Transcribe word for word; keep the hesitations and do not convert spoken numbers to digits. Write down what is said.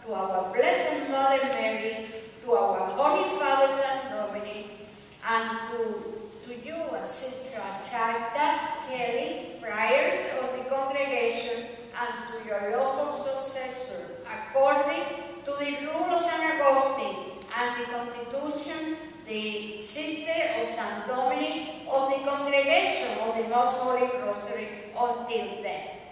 to our Blessed Mother Mary, to our Holy Father Saint Dominic, and to, to you, Sister Tracta, Kelly, friars of the congregation, and to your lawful successor, according to the rule of Saint Augustine and the Constitution, the Sister of Saint Dominic of the Congregation of the Most Holy Rosary until death.